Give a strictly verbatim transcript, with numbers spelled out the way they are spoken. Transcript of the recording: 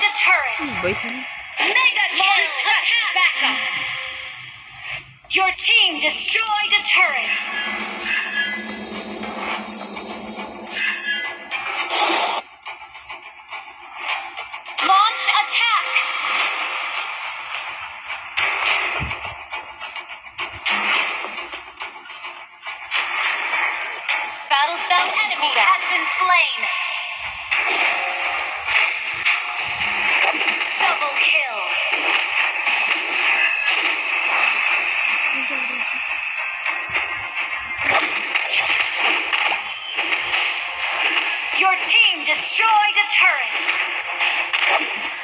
a turret. Mega kill. Attack backup. Your team destroyed a turret. Launch attack. Battlespell enemy has been slain. Double kill. Your team destroyed a turret.